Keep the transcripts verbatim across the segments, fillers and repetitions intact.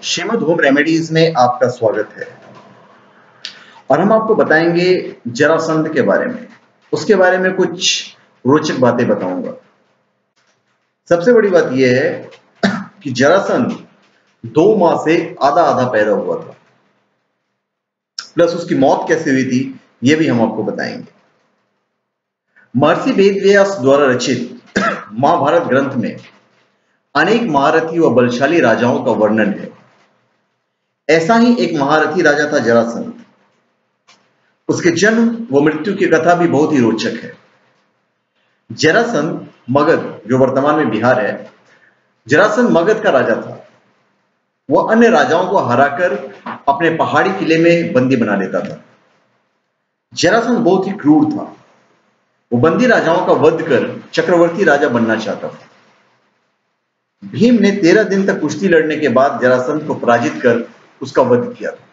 Shrimad home remedies में आपका स्वागत है और हम आपको बताएंगे जरासंध के बारे में। उसके बारे में कुछ रोचक बातें बताऊंगा। सबसे बड़ी बात यह है कि जरासंध दो माह से आधा आधा पैदा हुआ था, प्लस उसकी मौत कैसे हुई थी यह भी हम आपको बताएंगे। महर्षि वेदव्यास द्वारा रचित महाभारत ग्रंथ में अनेक महारथी व बलशाली राजाओं का वर्णन है। ऐसा ही एक महारथी राजा था जरासंध। उसके जन्म व मृत्यु की कथा भी बहुत ही रोचक है। जरासंध मगध, जो वर्तमान में बिहार है, जरासंध मगध का राजा था। वह अन्य राजाओं को हराकर अपने पहाड़ी किले में बंदी बना लेता था। जरासंध बहुत ही क्रूर था। वो बंदी राजाओं का वध कर चक्रवर्ती राजा बनना चाहता था। भीम ने तेरह दिन तक कुश्ती लड़ने के बाद जरासंध को पराजित कर उसका वध किया था।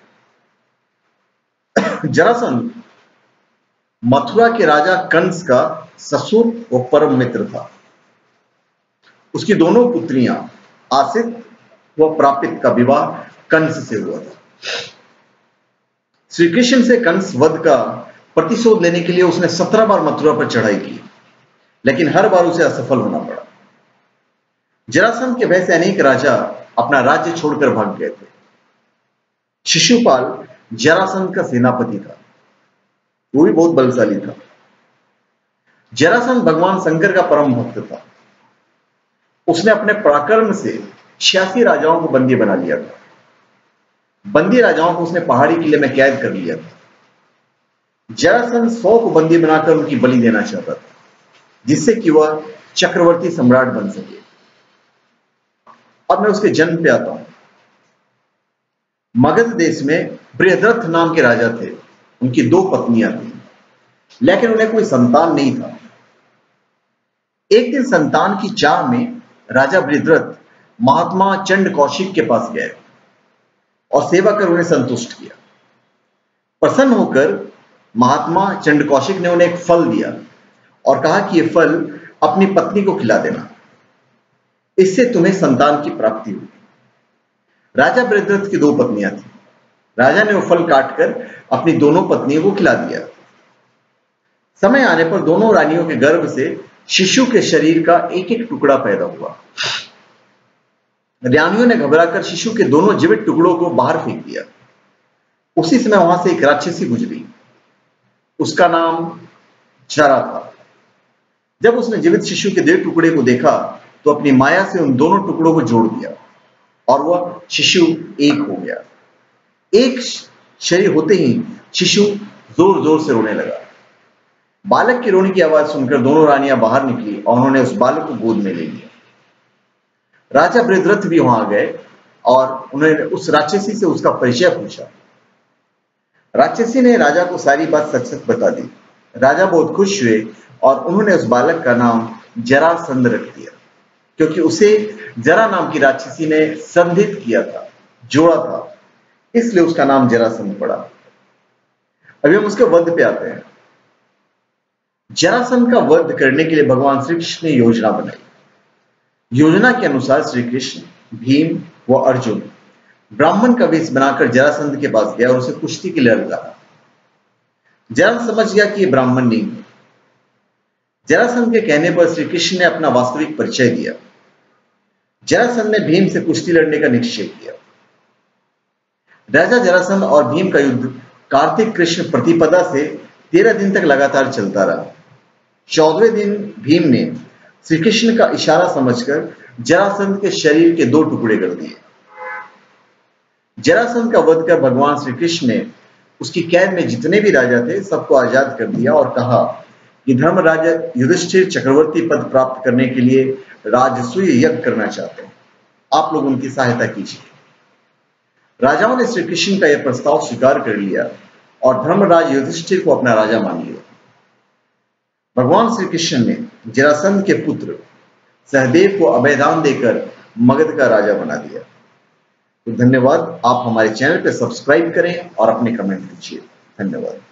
जरासंध मथुरा के राजा कंस का ससुर व परम मित्र था। उसकी दोनों पुत्रियां आसित व प्रापित का विवाह कंस से हुआ था। श्री कृष्ण से कंस वध का प्रतिशोध लेने के लिए उसने सत्रह बार मथुरा पर चढ़ाई की, लेकिन हर बार उसे असफल होना पड़ा। जरासंध के भय से अनेक राजा अपना राज्य छोड़कर भाग गए थे। शिशुपाल जरासंध का सेनापति था। वो भी बहुत बलशाली था। जरासंध भगवान शंकर का परम भक्त था। उसने अपने पराक्रम से छियासी राजाओं को बंदी बना लिया था। बंदी राजाओं को उसने पहाड़ी किले में कैद कर लिया था। जरासंध सौ को बंदी बनाकर उनकी बलि देना चाहता था, जिससे कि वह चक्रवर्ती सम्राट बन सके। अब मैं उसके जन्म पे आता हूं। मगध देश में बृहद्रथ नाम के राजा थे। उनकी दो पत्नियां थीं, लेकिन उन्हें कोई संतान नहीं था। एक दिन संतान की चाह में राजा बृहद्रथ महात्मा चंड कौशिक के पास गए और सेवा कर उन्हें संतुष्ट किया। प्रसन्न होकर महात्मा चंड कौशिक ने उन्हें एक फल दिया और कहा कि यह फल अपनी पत्नी को खिला देना, इससे तुम्हें संतान की प्राप्ति होगी। राजा बृहद्रथ की दो पत्नियां थीं। राजा ने वो फल काटकर अपनी दोनों पत्नियों को खिला दिया। समय आने पर दोनों रानियों के गर्भ से शिशु के शरीर का एक एक टुकड़ा पैदा हुआ। रानियों ने घबराकर शिशु के दोनों जीवित टुकड़ों को बाहर फेंक दिया। उसी समय वहां से एक राक्षसी गुजरी। उसका नाम जरा था। जब उसने जीवित शिशु के डेढ़ टुकड़े को देखा तो अपनी माया से उन दोनों टुकड़ों को जोड़ दिया और वह शिशु एक हो गया। एक शरीर होते ही शिशु जोर जोर से रोने लगा। बालक की रोने की आवाज सुनकर दोनों रानियां बाहर निकली और उन्होंने उस बालक को गोद में ले लिया। राजा बृहद्रथ भी वहां आ गए और उन्होंने उस राक्षसी से उसका परिचय पूछा। राक्षसी ने राजा को सारी बात सच सच बता दी। राजा बहुत खुश हुए और उन्होंने उस बालक का नाम जरासंध रख दिया, क्योंकि उसे जरा नाम की राक्षसी ने संधित किया था, जोड़ा था, इसलिए उसका नाम जरासंध पड़ा। अभी हम उसके वध पे आते हैं। जरासंध का वध करने के लिए भगवान श्री कृष्ण ने योजना बनाई। योजना के अनुसार श्री कृष्ण, भीम व अर्जुन ब्राह्मण का वेश बनाकर जरासंध के पास गया और उसे कुश्ती के लिए लगा। जरासंध समझ गया कि यह ब्राह्मण नहीं है। जरासंध के कहने पर श्री कृष्ण ने अपना वास्तविक परिचय दिया। जरासंध ने भीम से कुश्ती लड़ने का निश्चय किया। राजा जरासंध और भीम का युद्ध कार्तिक कृष्ण प्रतिपदा से तेरह दिन तक लगातार चलता रहा। चौदहवें दिन भीम ने श्री कृष्ण का इशारा समझकर जरासंध के शरीर के दो टुकड़े कर दिए। जरासंध का वध कर भगवान श्री कृष्ण ने उसकी कैद में जितने भी राजा थे सबको आजाद कर दिया और कहा कि धर्मराज युधिष्ठिर चक्रवर्ती पद प्राप्त करने के लिए राजसूय यज्ञ करना चाहते हैं। आप लोग उनकी सहायता कीजिए। राजाओं ने श्री कृष्ण का यह प्रस्ताव स्वीकार कर लिया और धर्मराज युधिष्ठिर को अपना राजा मान लिया। भगवान श्री कृष्ण ने जरासंध के पुत्र सहदेव को अभयदान देकर मगध का राजा बना दिया। तो धन्यवाद। आप हमारे चैनल पर सब्सक्राइब करें और अपने कमेंट दीजिए। धन्यवाद।